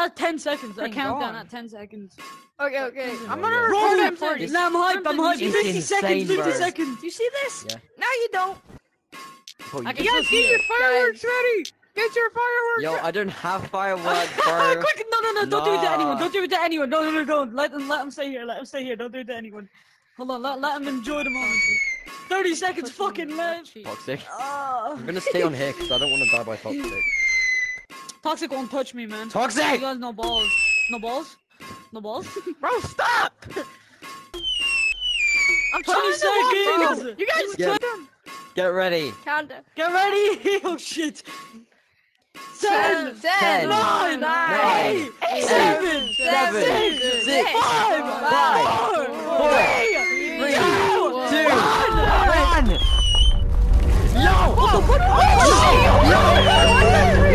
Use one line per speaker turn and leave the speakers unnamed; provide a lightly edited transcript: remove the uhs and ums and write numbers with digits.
at 10 seconds. I count down
gone.
at 10 seconds.
Okay. I'm
Oh,
gonna
yeah.
record
Roll
it for you.
Nah, I'm hyped. I'm hyped.
It's
50
insane,
seconds. 50
bro.
seconds.
You see this?
Yeah.
No, you don't.
Oh,
I
you
can
You
still
guys
see
get your
it.
fireworks ready. Get your fireworks.
Yo, I don't have fireworks, bro.
Quick! No! Don't do it to
Nah.
anyone. Don't do it to anyone. No! Don't. Let him stay here. Let him stay here. Don't do it to anyone. Hold on. Let him enjoy the moment. 30 seconds. Fucking man.
Toxic. I'm gonna stay on here because I don't want to die by toxic.
Toxic won't touch me, man.
Toxic!
You guys no balls. No balls. No balls.
Bro, stop. I'm
20
trying to walk,
seconds.
bro. You guys
Get- Get ready.
count down.
Get ready. Oh shit. 10,
10,
9, 8, 7, 6, 5, 4, 3, 2, 1.
Yo!
What the fuck?
Yo!